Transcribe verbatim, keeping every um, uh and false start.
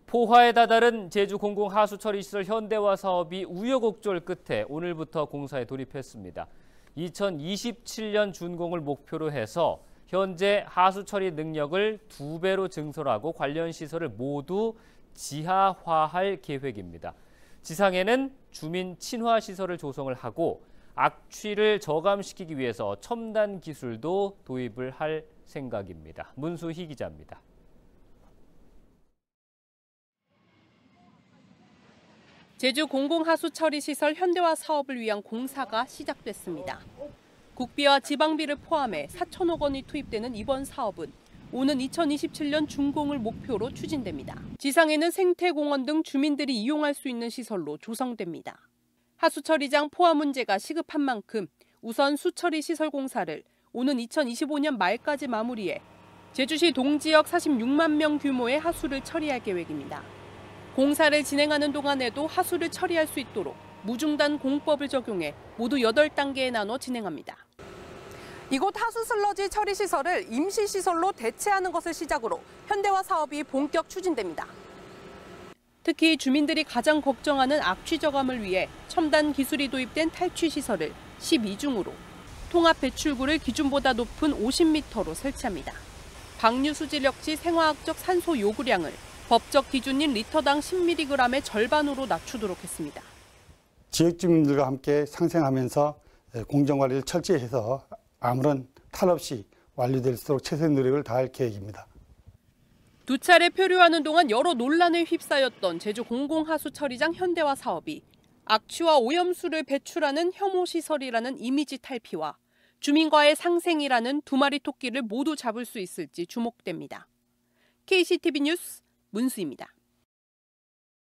포화에 다다른 제주 공공하수처리시설 현대화 사업이 우여곡절 끝에 오늘부터 공사에 돌입했습니다. 이천이십칠 년 준공을 목표로 해서 현재 하수처리 능력을 두 배로 증설하고 관련 시설을 모두 지하화할 계획입니다. 지상에는 주민 친화 시설을 조성을 하고 악취를 저감시키기 위해서 첨단 기술도 도입을 할 생각입니다. 문수희 기자입니다. 제주 공공하수처리시설 현대화 사업을 위한 공사가 시작됐습니다. 국비와 지방비를 포함해 사천억 원이 투입되는 이번 사업은 오는 이천이십칠 년 준공을 목표로 추진됩니다. 지상에는 생태공원 등 주민들이 이용할 수 있는 시설로 조성됩니다. 하수처리장 포화 문제가 시급한 만큼 우선 수처리 시설 공사를 오는 이천이십오 년 말까지 마무리해 제주시 동지역 사십육만 명 규모의 하수를 처리할 계획입니다. 공사를 진행하는 동안에도 하수를 처리할 수 있도록 무중단 공법을 적용해 모두 여덟 단계에 나눠 진행합니다. 이곳 하수 슬러지 처리 시설을 임시 시설로 대체하는 것을 시작으로 현대화 사업이 본격 추진됩니다. 특히 주민들이 가장 걱정하는 악취 저감을 위해 첨단 기술이 도입된 탈취 시설을 십이 중으로 통합 배출구를 기준보다 높은 오십 미터로 설치합니다. 방류 수질 역시 생화학적 산소 요구량을 법적 기준인 리터당 십 밀리그램의 절반으로 낮추도록 했습니다. 지역 주민들과 함께 상생하면서 공정관리를 철저히 해서 아무런 탈 없이 완료될 수 있도록 최선의 노력을 다할 계획입니다. 두 차례 표류하는 동안 여러 논란에 휩싸였던 제주 공공하수처리장 현대화 사업이 악취와 오염수를 배출하는 혐오시설이라는 이미지 탈피와 주민과의 상생이라는 두 마리 토끼를 모두 잡을 수 있을지 주목됩니다. 케이씨티비 뉴스 문수희입니다.